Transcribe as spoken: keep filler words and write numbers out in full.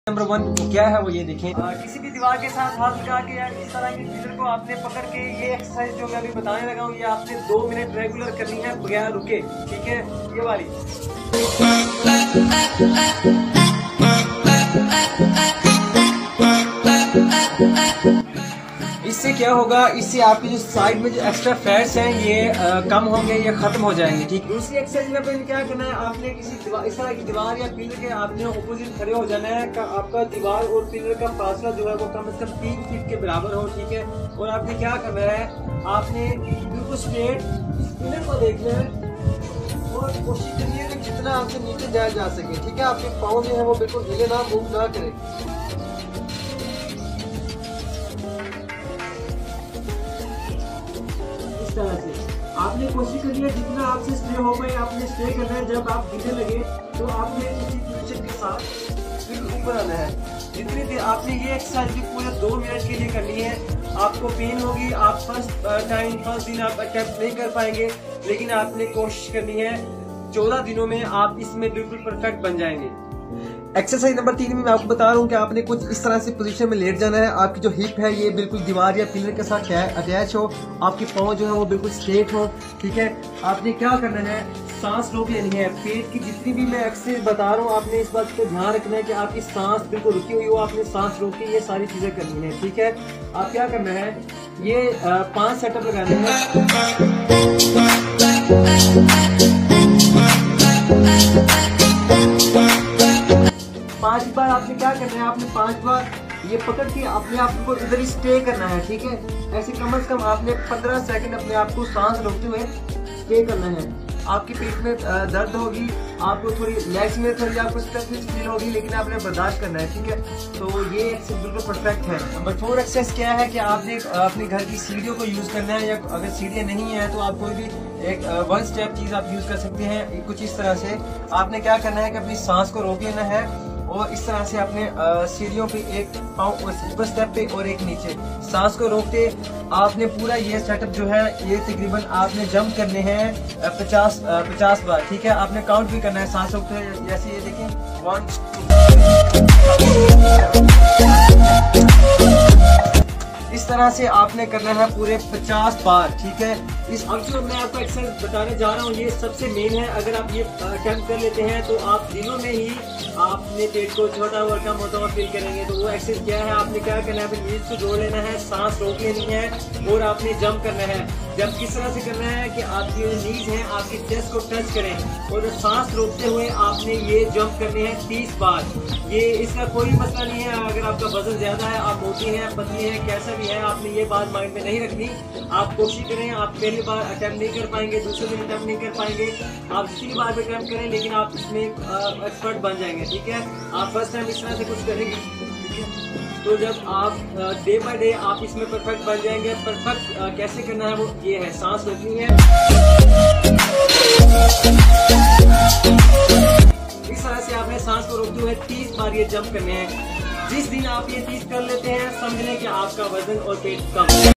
Number one क्या है वो ये देखें। आ, किसी भी दीवार के साथ हाथ लगा के या इस तरह के फिगर को आपने पकड़ के ये एक्सरसाइज जो मैं अभी बताने लगा हूँ ये आपने दो मिनट रेगुलर करनी है बगैर रुके। ठीक है, ये वाली इससे क्या होगा, इससे आपके जो साइड में जो एक्स्ट्रा फैट्स हैं ये आ, कम होंगे, ये खत्म हो जाएंगे। ठीक, दूसरी एक्सरसाइज में आपने क्या करना है, आपने किसी इस तरह की दीवार या पिलर के आपने ऑपोजिट खड़े हो जाना है। का, आपका दीवार और पिलर का फासला जो है वो कम से कम तीन फीट के बराबर हो। ठीक है, और आपने क्या करना है, आपने बिल्कुल स्ट्रेट इस पिलर को देखना है और कोशिश करिए कि जितना आपसे नीचे जाया जा सके। ठीक है, आपके पाँव जो है वो बिल्कुल हिले ना, मूव ना करें। इस तरह से आपने कोशिश करी है जितना आपसे स्टे हो पाए आपने स्टे करना है। जब आप गिरने लगे तो आपने इसी पोजीशन के साथ बिल्कुल ऊपर आना है। जितनी देर आपने ये एक्सरसाइज भी पूरे दो मिनट के लिए करनी है। आपको पेन होगी, आप फर्स्ट टाइम फर्स्ट दिन आप अटेम्प्ट नहीं कर पाएंगे, लेकिन आपने कोशिश करनी है। चौदह दिनों में आप इसमें बिल्कुल परफेक्ट बन जाएंगे। एक्सरसाइज नंबर तीन में मैं आपको बता रहा हूँ कि आपने कुछ इस तरह से पोजीशन में लेट जाना है। आपकी जो हिप है ये बिल्कुल दीवार या पिलर के साथ अटैच हो, आपकी पाँव जो है वो बिल्कुल स्ट्रेट हो। ठीक है, आपने क्या करना है, सांस रोक लेनी है। पेट की जितनी भी मैं एक्सरसाइज बता रहा हूँ आपने इस बात को ध्यान रखना है कि आपकी सांस बिल्कुल रुकी हुई हो, आपने सांस रोकी, ये सारी चीजें करनी है। ठीक है, आप क्या करना है, ये पांच सेटअप लगाने हैं। पांच बार आपने क्या करना है, आपने पांच बार ये पकड़ के अपने आप को इधर ही स्टे करना है। ठीक है, ऐसे कम से कम आपने पंद्रह सेकंड अपने आप को सांस रोकते हुए स्टे करना है। आपकी पेट में दर्द होगी, आपको थोड़ी लेग्स में थोड़ी आपको स्ट्रेस फील होगी, लेकिन आपने बर्दाश्त करना है। ठीक है, तो ये एक्सरसाइज बिल्कुल परफेक्ट है। नंबर फोर एक्सरसाइज क्या है कि आपने अपने घर की सीढ़ियों को यूज करना है, या अगर सीढ़ियाँ नहीं है तो आप कोई भी एक वन स्टेप चीज आप यूज कर सकते हैं। कुछ इस तरह से आपने क्या करना है कि अपनी सांस को रोक लेना है और इस तरह से अपने सीढ़ियों पे एक पाँव ऊपर स्टेप पे और एक नीचे, सांस को रोकते आपने पूरा ये सेटअप जो है ये तकरीबन आपने जंप करने हैं पचास पचास बार। ठीक है, आपने काउंट भी करना है सांस रोकते हैं। जैसे ये देखें, वन इस तरह से आपने करना है पूरे पचास बार। ठीक है, इस अब जो मैं आपको एक्सरसाइज बताने जा रहा हूँ ये सबसे मेन है। अगर आप ये अटेम्प्ट कर लेते हैं तो आप दिनों में ही आपने पेट को छोटा और कम होता हुआ फील करेंगे। तो वो एक्सरसाइज क्या है, आपने क्या करना है, अपनी नीज को जोड़ लेना है, सांस रोक लेनी है और आपने जंप करना है। जंप किस तरह से करना है कि आपकी नीज है आपकी चेस्ट को टच करें और सांस रोकते हुए आपने ये जंप करने हैं तीस बार। ये इसका कोई मसला नहीं है, अगर आपका वजन ज्यादा है, आप मोटी हैं, पतली हैं, कैसा भी है, आपने ये बात माइंड में नहीं रखनी। आप कोशिश करें, आप पहली बार अटेम्प्ट नहीं कर पाएंगे, दूसरे दिन अटेम्प्ट नहीं कर पाएंगे, आप दूसरी बार भी अटेम्प्ट करें, लेकिन आप इसमें एक्सपर्ट बन जाएंगे। ठीक है, आप फर्स्ट टाइम इस तरह से कुछ करेंगे, तो जब आप डे बाय डे आप इसमें परफेक्ट बन जाएंगे। परफेक्ट कैसे करना है वो ये है, सांस रोकनी है, इस तरह से आपने सांस को रोकते हुए तीस बार ये जंप करने हैं। जिस दिन आप ये तीस कर लेते हैं समझ लें कि आपका वजन और पेट कम